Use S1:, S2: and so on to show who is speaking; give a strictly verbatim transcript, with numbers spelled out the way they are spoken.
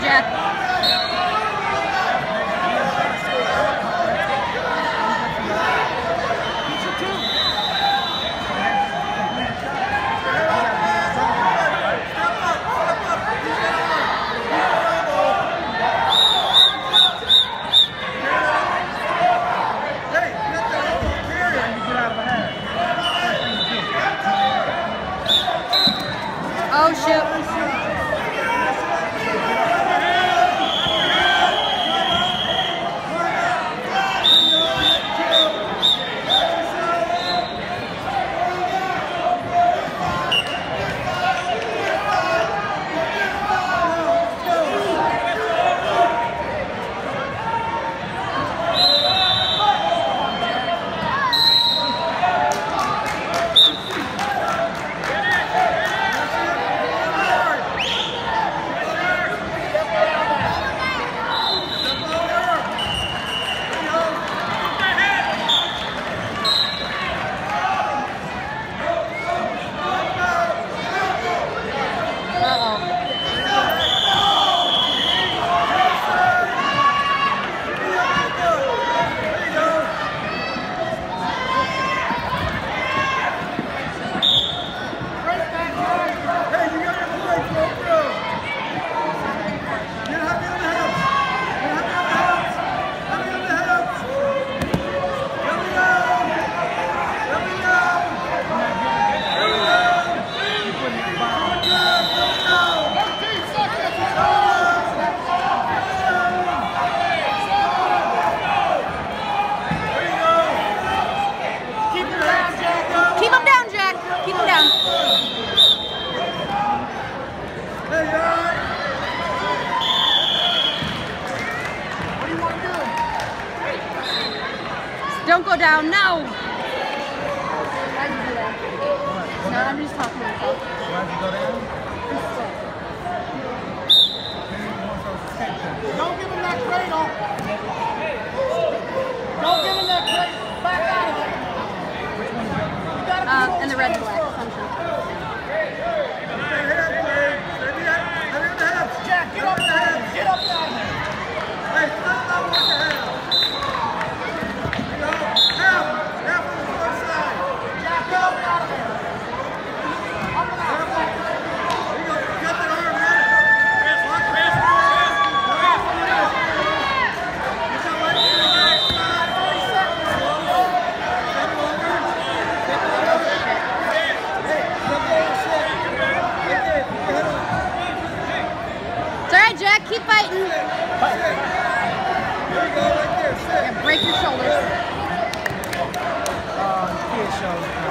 S1: Jack. Oh, shoot. Keep him down, Jack. Keep him down.
S2: What do you want to do?
S1: Don't go down. No.
S2: Why'd you do that? No, I'm just talking to myself.
S3: Why'd you go down?
S2: Don't give him that cradle. Don't give him that cradle. Back out of it.
S1: Uh, and the red and black assumption.
S2: Jack, get up there. Get up there.
S3: Hey, stop that one to hell. Half, half on the front side.
S2: Jack, get up out of there. Up and out.
S3: You go, get that arm, man. Press, lock, press, press.
S1: It's all right, Jack. Keep fighting.
S3: Here you go, right there. Sit.
S1: Yeah, break your shoulders.
S3: Uh, kid shows.